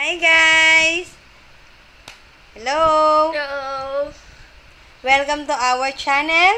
Hi guys! Hello! Hello! Welcome to our channel.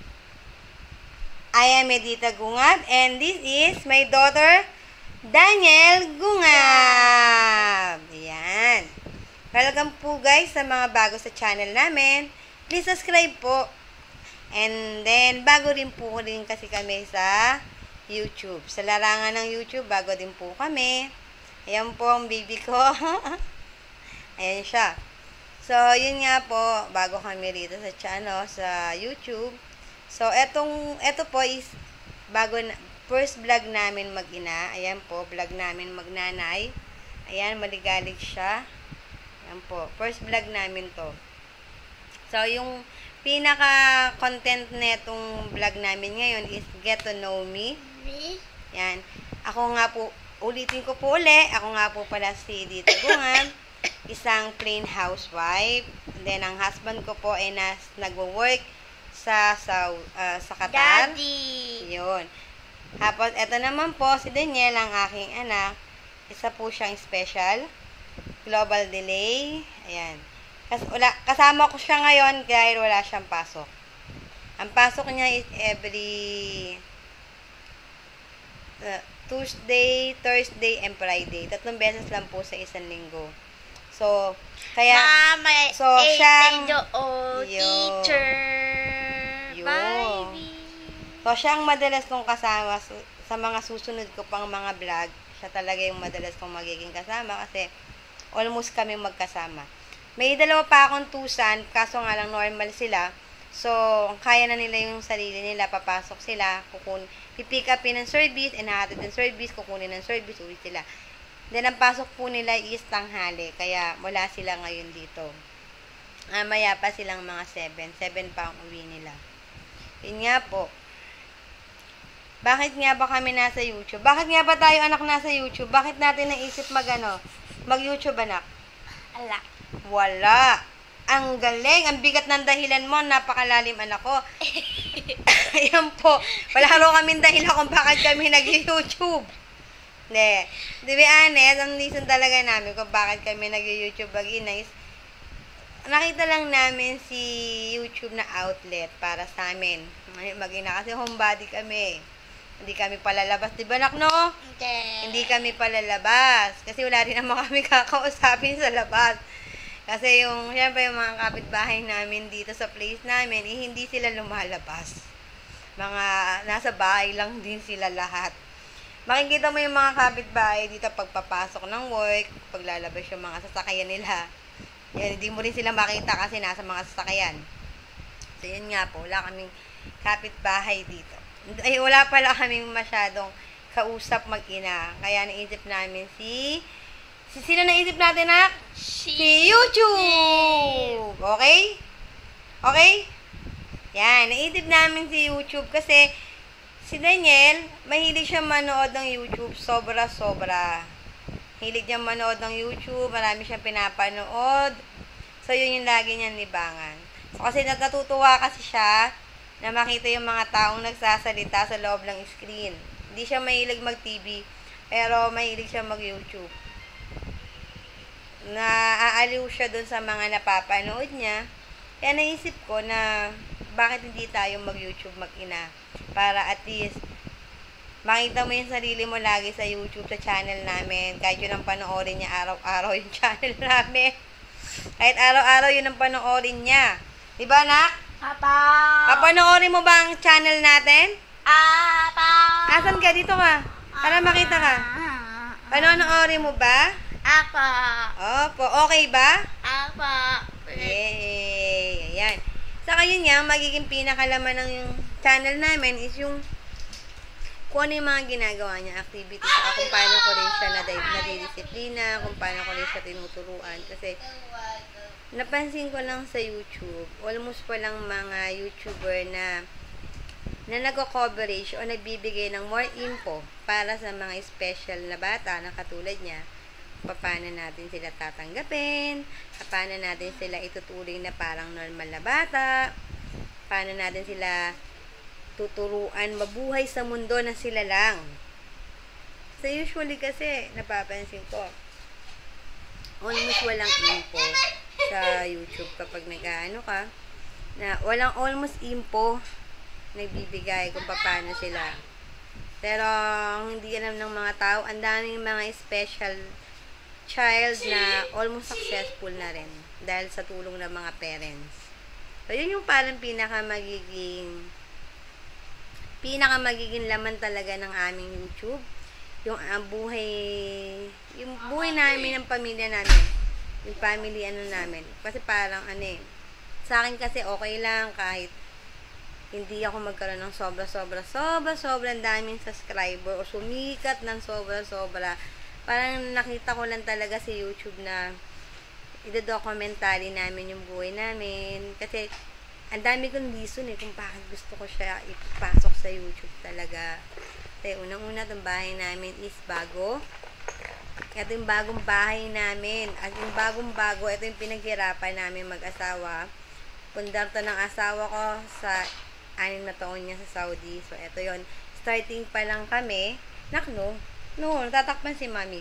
I am Edita Gungab and this is my daughter, Daniel Gungab. Ayan. Welcome po guys sa mga bago sa channel namin. Please subscribe po. And then, bago rin po kasi kami sa YouTube. Sa larangan ng YouTube, bago din po kami. Ayan po ang baby ko. Ayan siya. So, yun nga po, bago kami rito sa channel, sa YouTube. So, eto po is, first vlog namin mag-ina. Ayan po, vlog namin magnanay. Ayan, maligalig siya. Ayan po, first vlog namin to. So, yung pinaka-content netong vlog namin ngayon is Get to Know Me. Ayan. Ako nga po, ulitin ko po uli, ako nga po pala si Edita Gungab, isang plain housewife. Then, ang husband ko po ay nagwo-work sa Qatar. Daddy! Yun. Tapos, eto naman po, si Daniel, ang aking anak. Isa po siyang special. Global delay. Ayan. Kasama ko siya ngayon dahil wala siyang pasok. Ang pasok niya is every Tuesday, Thursday, and Friday. 3 beses lang po sa isang linggo. So, kaya, Mama, so, siyang, teacher, yun. baby. So, siyang madalas kong kasama sa mga susunod ko pang mga vlog. Siya talaga yung madalas kong magiging kasama kasi almost kami magkasama. May dalawa pa akong tusan, kaso nga lang normal sila. So, kaya na nila yung sarili nila, papasok sila, pipick upin ng service, inahatid ng service, kukunin ng service, uwi sila. Then, ang pasok po nila is tanghali, kaya wala sila ngayon dito. Maya pa silang mga 7 pa ang uwi nila. Yun nga po. Bakit nga ba kami nasa YouTube? Bakit nga ba tayo anak nasa YouTube? Bakit natin naisip mag-YouTube anak? Ala. Wala. Ang galing. Ang bigat ng dahilan mo. Napakalalim anak ko. Ayan po. Wala rin kaming dahilan kung bakit kami nag-YouTube. Hindi. To be honest, ang reason talaga namin kung bakit kami nag-YouTube is nakita lang namin si YouTube na outlet para sa amin. Mag-ina kasi homebody kami. Hindi kami palalabas. Diba nak no? Okay. Hindi kami palalabas. Kasi wala rin naman kami kakausapin sa labas. Kasi syempre yung mga kapitbahay namin dito sa place namin, hindi sila lumalabas. Mga nasa bahay lang din sila lahat. Makikita mo yung mga kapitbahay dito pagpapasok ng work, paglalabas yung mga sasakyan nila. Yan, hindi mo rin sila makita kasi nasa mga sasakyan. So, yun nga po, wala kaming kapitbahay dito. Ay, wala pala kaming masyadong kausap mag-ina. Kaya naisip namin sino naisip natin na? Si YouTube! Okay? Okay? Yan, naisip namin si YouTube kasi si Daniel, mahilig siya manood ng YouTube. Sobra-sobra. Hilig niya manood ng YouTube. Marami siyang pinapanood. So, yun yung lagi niyang libangan. So, kasi natutuwa kasi siya na makita yung mga taong nagsasalita sa loob ng screen. Hindi siya mahilig mag-TV, pero mahilig siya mag-YouTube. Naaaliw siya dun sa mga napapanood niya. Kaya naisip ko na bakit hindi tayo mag-YouTube mag-ina para at least makita mo yung sarili mo lagi sa YouTube, sa channel namin. Kahit yun ang panoorin niya araw-araw yung channel namin. Kahit araw-araw yun ang panoorin niya. Diba anak? Papa. Papanoorin mo ba ang channel natin? Apa. Asan ka? Dito ka. Para makita ka. Panoorin mo ba? Apa. Opo. Okay ba? Apa. Yay! Ayan. Saka yun nga, magiging pinakalaman ng yung channel namin is yung kung ano yung mga ginagawa niya, activities, saka kung paano ko rin siya nadidisiplina, kung paano ko rin siya tinuturuan. Kasi, napansin ko lang sa YouTube, almost walang mga YouTuber na nagko-coverage o nagbibigay ng more info para sa mga special na bata na katulad niya. Paano natin sila tatanggapin, paano natin sila ituturing na parang normal na bata, paano natin sila tuturuan mabuhay sa mundo na sila lang. So usually kasi napapansin ko almost walang info sa YouTube kapag nag-ano ka, na walang almost info nagbibigay kung paano sila. Pero hindi alam ng mga tao, ang daming mga special child na almost successful na rin dahil sa tulong ng mga parents. So, yun yung parang pinaka magiging laman talaga ng aming YouTube. Yung buhay namin ng pamilya namin. Yung family namin. Kasi parang sa akin kasi okay lang kahit hindi ako magkaroon ng sobrang daming subscriber o sumikat ng sobra. Parang nakita ko lang talaga sa YouTube na ida-documentary namin yung buhay namin. Kasi ang dami kong reason kung bakit gusto ko siya ipasok sa YouTube talaga. Kasi unang-una itong bahay namin is bago. Ito yung bagong bahay namin. At yung bagong-bago, ito yung pinaghirapan namin mag-asawa. Pundar to ng asawa ko sa 6 na taon niya sa Saudi. So, ito yon. Starting pa lang kami. Natatakpan si mami.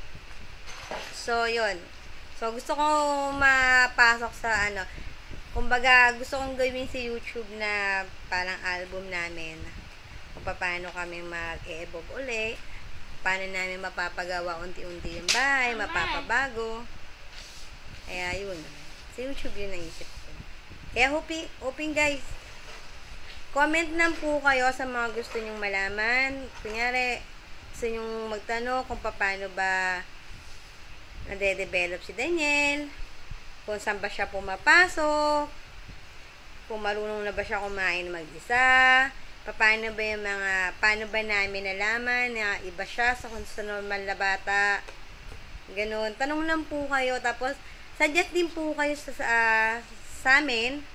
So, yon. So, gusto ko mapasok sa kumbaga, gusto kong gawin sa YouTube na parang album namin. Kung paano kami mag-e-evolve uli. Paano namin mapapagawa unti-unti yung bahay, mapapabago. Kaya, yun. Sa YouTube yun naisip ko. Kaya, hoping guys, comment lang po kayo sa mga gusto nyong malaman. Kunyari, gusto nyong magtanong kung paano ba nade-develop si Daniel, kung saan ba siya pumapasok, kung marunong na ba siya kumain mag-isa, paano ba namin nalaman na iba siya sa normal na bata, ganun. Tanong lang po kayo, tapos suggest din po kayo sa amin,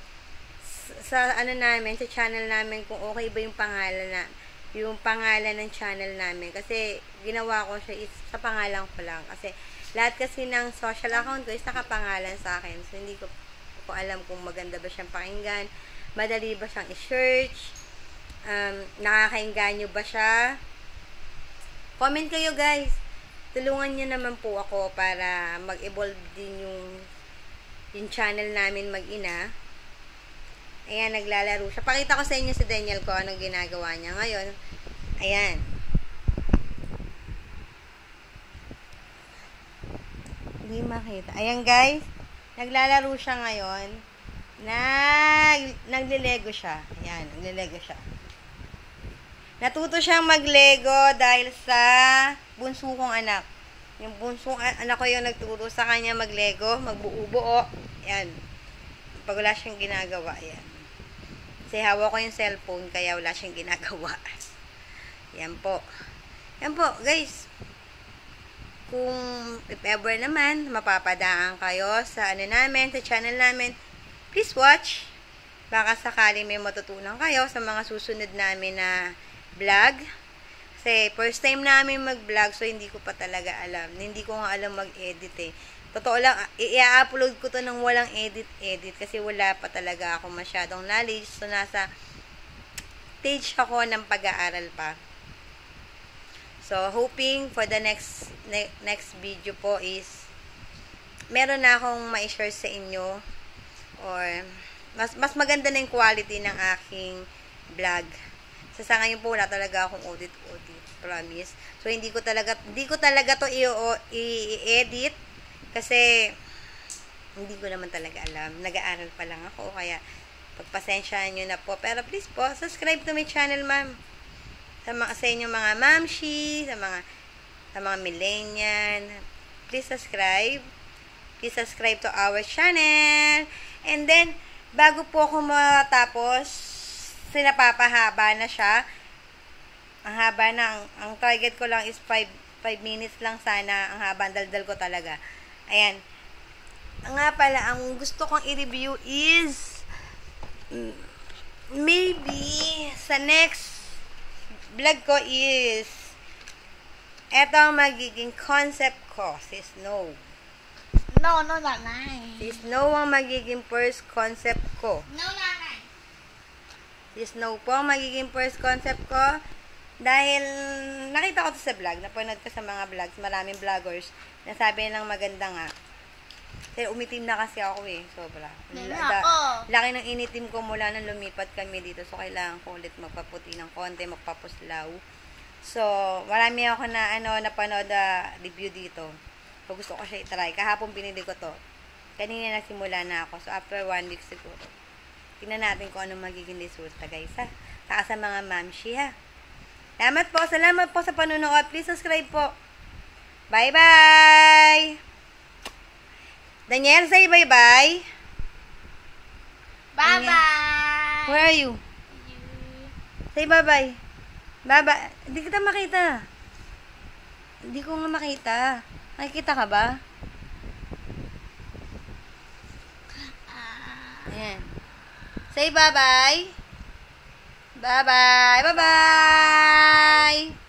sa namin, sa channel namin, kung okay ba yung pangalan ng channel namin. Kasi ginawa ko siya sa pangalan ko lang. Kasi lahat kasi ng social account ko is nakapangalan sa akin. So, hindi ko alam kung maganda ba siyang pakinggan, madali ba siyang i-search, nakakainganyo ba siya. Comment kayo guys. Tulungan niyo naman po ako para mag-evolve din yung channel namin mag-ina. Ayan, naglalaro siya. Pakita ko sa inyo si Daniel ko anong ginagawa niya ngayon. Ayan. Hindi makita. Ayan guys. Naglalaro siya ngayon. Naglilego siya. Ayan, naglilego siya. Natuto siyang maglego dahil sa bunso kong anak. Yung bunsong anak ko yung nagturo sa kanya maglego, magbuo-buo. Ayan. Pag wala siyang ginagawa, ayan. Kasi hawak ko yung cellphone, kaya wala siyang ginagawa. Yan po. Yan po, guys. Kung if ever naman, mapapadaan kayo sa namin, sa channel namin, please watch. Baka sakali may matutunan kayo sa mga susunod namin na vlog. Kasi first time namin mag-vlog, so hindi ko pa talaga alam. Hindi ko nga alam mag-edit Totoo lang, i-upload ko to ng walang edit kasi wala pa talaga ako masyadong knowledge. So, nasa stage ako ng pag-aaral pa. So, hoping for the next video po is meron na akong ma-share sa inyo or mas maganda na yung quality ng aking vlog. Sa ngayon po, wala talaga akong audit, promise. So, hindi ko talaga to i-edit. Kasi, hindi ko naman talaga alam. Nag-aaral pa lang ako. Kaya, pagpasensyaan nyo na po. Pero please po, subscribe to my channel, ma'am. Sa inyo mga mamshi, sa mga millennial. Please subscribe. Please subscribe to our channel. And then, bago po ako matapos, sinapapahaba na siya. Ang haba na, ang target ko lang is 5 minutes lang sana. Ang haba, daldal ko talaga. Ayan. Nga pala, ang gusto kong i-review is maybe sa next vlog ko is eto ang magiging concept ko, si Snow. No, nanay. Si Snow ang magiging first concept ko. No, nanay. Si Snow po ang magiging first concept ko Dahil nakita ko to sa vlog, napanood ko sa mga vlogs, maraming vloggers, nasabi nilang maganda nga. Kasi umitim na kasi ako eh, sobra. Laki ng initim ko mula nang lumipat kami dito. So, kailangan ko ulit magpaputi ng konti, magpapuslaw. So, marami ako na napanood na review dito. So, gusto ko siya i-try. Kahapon binili ko to. Kanina nagsimula na ako. So, after 1 week siguro. Tingnan natin kung anong magiging resulta, guys, ha? Saka sa mga mamshi, ha? Salamat po sa panonood. Please subscribe po. Bye-bye! Daniel, say bye-bye. Bye-bye. Where are you? Say bye-bye. Bye-bye. Hindi kita makita. Hindi ko nga makita. Nakikita ka ba? Ayan. Say bye-bye. Bye-bye. Bye-bye.